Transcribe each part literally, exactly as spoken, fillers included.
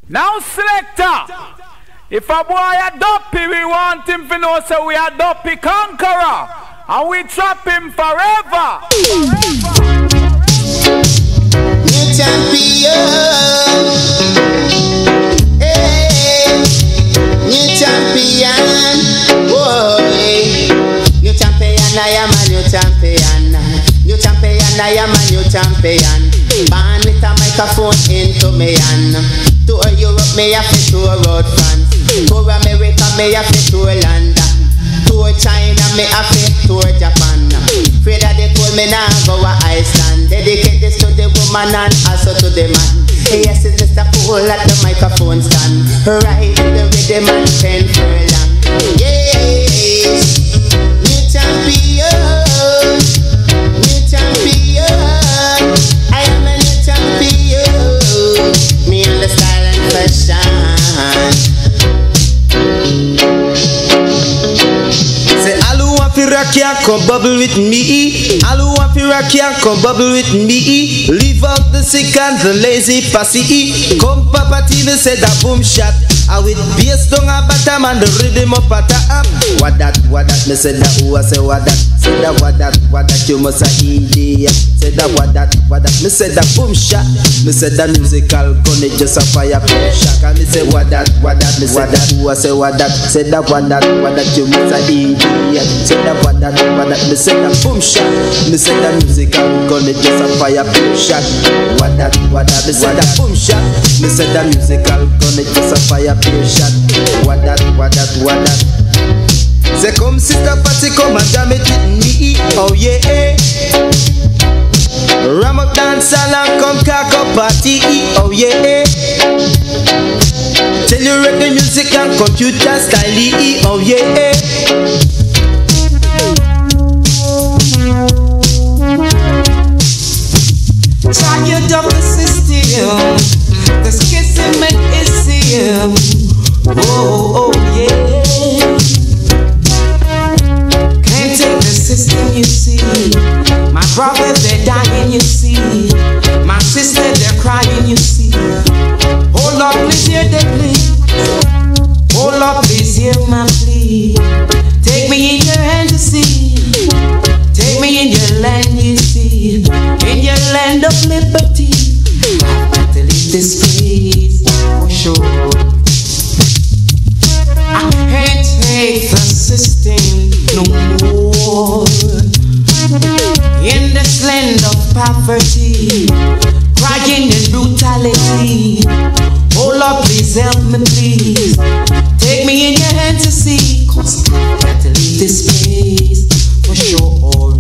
Now, selector, if a boy a dopey, we want him to know so we are dopey conqueror, and we trap him forever. Forever. New champion, hey, new champion, boy, new champion, I am a new champion, new champion, I am a new champion. Born with a microphone into me hand. Tour Europe, me a fit tour road France. Tour America, me a fit tour London. Tour China, me a fit tour Japan. Afraid that they told me now go to Iceland. Dedicate this to the woman and also to the man. Yes, it's Mister Cool at the microphone stand. Right in the rhythm and ten furlong. Yes, new champion, new champion. I am a new champion. Me and the style and fashion. Say, all who want to rock ya, come bubble with me. All who want to rock ya, come bubble with me. Leave out the sick and the lazy passy. Come Papa Tina said a boom shot. I with bass down a bottom and the rhythm up at the up. What that, what that, me said that, who I say what that. Said that, what that, what that, you must a idiot. Said that, what that, what that, me said that boom shot. Me said that musical gun, it just a fire boom shot. And me say what that, what that, me said that, who I say what that. Said that, what that, what that, you must a idiot. Said that, what that, what that, me said that boom shot. Me said that musical gun, it just a fire boom shot. What that, what that, me said that boom shot. Me said that musical gun, it just a fire boom shot. What that, what that, what that. Say come sister Patty, come and jam it with me. Oh yeah, ram up dance and come cock up party. Oh yeah, tell you reggae music and computer style. Oh yeah. Try your double system. The schism is him. Oh, oh yeah. Can't take the system, you see. My brothers, they're dying, you see. My sisters, they're crying, you see. Hold up, please hear the plea. Hold up, please hear my plea. Take me in your hand to see. Take me in your land, you see. In your land of liberty. I've got to leave this place for sure. I can't take the system no more. In this land of poverty, crying in brutality. Oh Lord, please help me, please. Take me in your hand to see. Cause I've got to leave this place for sure.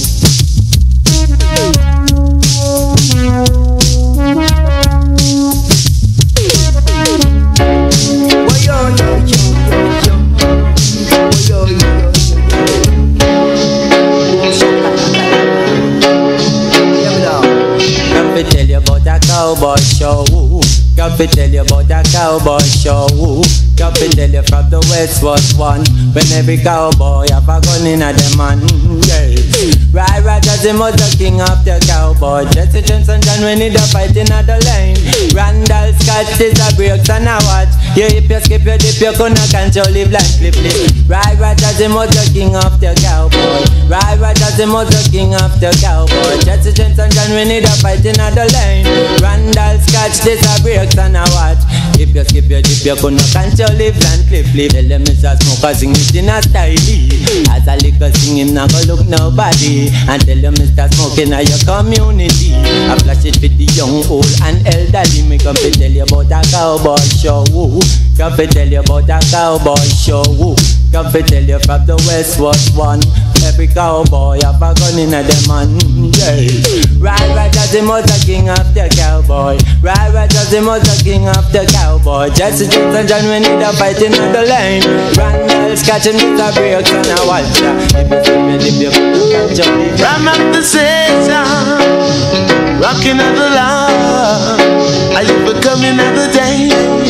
Tell you about a cowboy show. Got to tell you about a cowboy show. Got to tell you from the West was one. When every cowboy have a gun in a dem man. Yeah. Right, Rogers, him was the king of the cowboy. Jesse James and John when he da fight in the lane. Randall Scott is a breaks and a watch. You hip you skip you dip you gonna control live like flip flip. Right, Rogers, him was the king of the cowboy. Right, Rogers, him was the king of the cowboy. Jesse James and John when he da fight in the lane. Randall Scott this a breaks and a watch. If you skip you dip you gonna control live like flip flip. Tell them Mister Smoker sing it in a style. As a liquor sing him not go look nobody. And tell you Mister Smoking in your community. I flash it with the young, old and elderly. Me come to tell you about a cowboy show. Come to tell you about a cowboy show. Come to tell you from the West was one. Every cowboy have a gun in a dem man. Yeah. Right, right, as him was the king of the cowboy. Right, right, as him was the king of the cowboy. Jesse James and John when he da fighting on the lane. Randall Scott him with a breaks and a watch. If you see me, if you can't jump it. Ram up the season, rocking at the law. Are you becoming another day?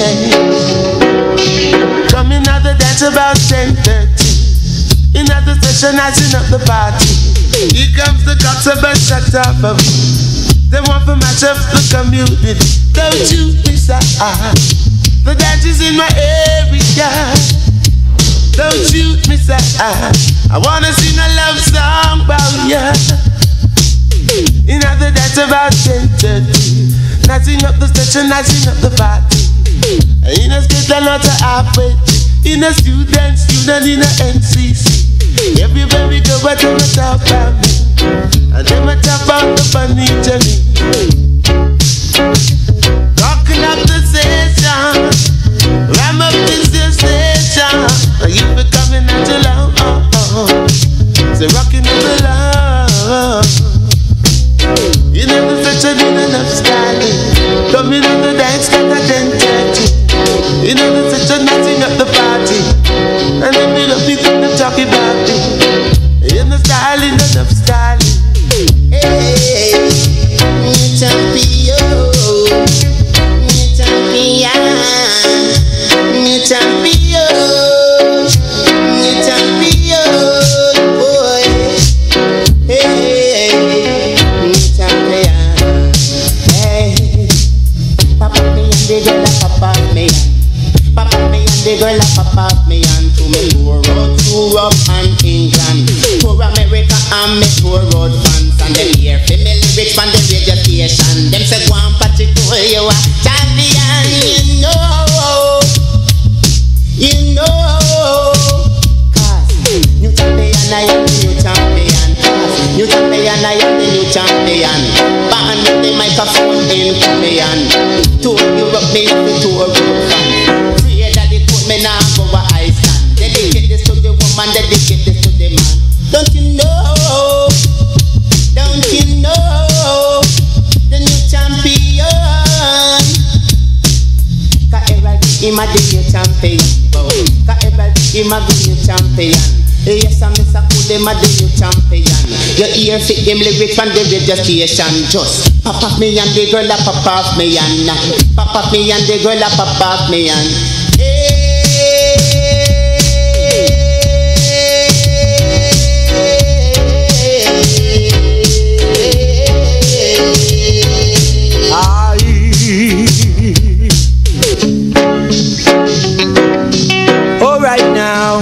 Coming out the dance about ten thirty. In the session, icing up the party. Here comes the cops of a shut up. They want to match up the community. Don't you be sad. The dance is in my area. Don't shoot me, sir. I wanna sing a love song about ya. You know the dance about ten thirty. Nicing up the station, nicing up the party. In a skate and not a halfway. In a student, student in a N C C. Everywhere we go, but them a talk about me. And them a talk about the funny journey. Rocking up the station, ram up this station. You be coming out your love, oh, oh. Say rocking up the love. You never fetch a need enough styling. Coming on the dance, got a ten thirty. You never fetch a nothing at the party. And then we don't think I'm talking about it. You know styling, enough styling. Hey, new champion, new champion, new champion, new champion, boy. Hey, new champion. Hey, papa me and the girl a papa me, papa me and the girl a papa me and to me tour road, Europe and England, tour America and me tour road fans and them hear female lyrics from the radio station. Them say go and party to you a champion, you know, you know. Cause new champion, I am the new champion. Cause new champion, I am the new champion. Band with the microphone in command. Tour Europe, me have the tour road fans. Pray that they put me now go where I stand. Dedicate this to the woman, dedicate this to the man. Don't you know? Don't you know? The new champion. Ka-Eral, him a the new champion. Ka-Eral, him a the new champion. Yes, I'm Mister Cool, them a the new champion. Your ear fit them lyrics from the radio station. Just pop off me and the girl a pop off me and pop off me and the girl a pop off me and alright now,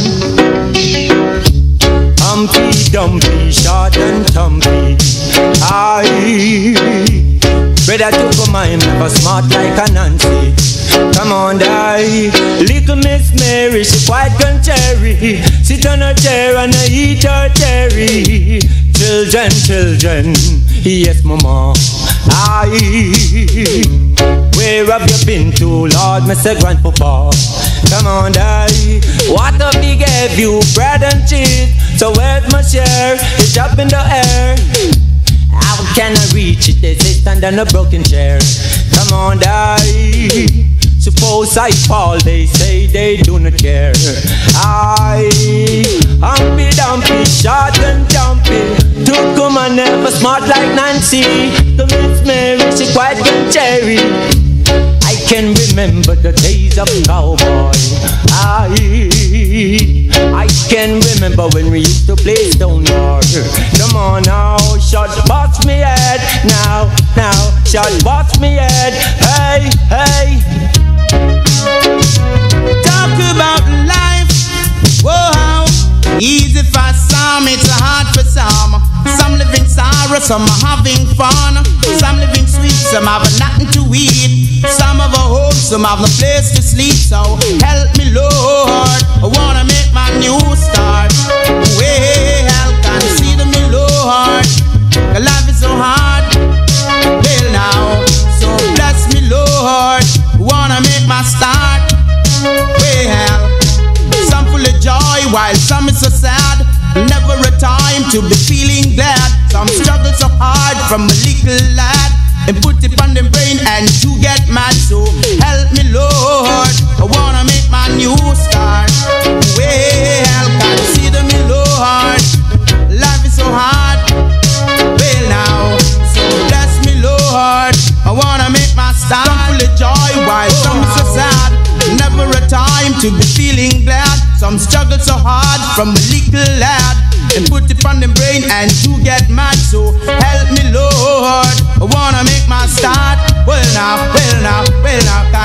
Humpty Dumpty, short and tumpy. I brother took a mind, never smart like a Nancy. Come on, die. Little Miss Mary, she quite contrary. Sit on her chair and I eat her cherry. Children, children, yes, mama. I, where have you been to, Lord, Mister Grandpapa? Come on, die. What a big have you, bread and cheese. So where's my share? It's up in the air. How can I reach it? They say stand on a broken chair. Come on, die. Suppose I fall, they say they do not care. I, Humpy Dumpy, short and jumpy. Took come and never smart like Nancy. The Miss Mary, she quite contrary. I can remember the days of cowboy. I, I can remember when we used to play Stonewall. Come on now, shot bust me head. Now, now, shot bust me head. Hey, hey. Talk about life, whoa. Easy for some, it's hard for some. Some living sorrow, some are having fun. Some living sweet, some have nothing to eat. Some have a home, some have no place to sleep. So help me, Lord, I wanna make my new start. Well, consider me, Lord, the life is so hard. Well now, so bless me, Lord, I wanna make my start. Well, some full of joy while some is so sad. Never a time to be feeling glad. Some struggle so hard from a little lad and put it on the brain and you get mad. So help me, Lord, I wanna make my new start. Well, consider me, Lord, life is so hard. Well now, so bless me, Lord, I wanna make my start. Some full of joy while some is so sad. Never a time to be feeling glad. Some struggle so hard from a little lad and put it on the brain and you get mad. So help me, Lord, I wanna make my start. Well now, well now, well now.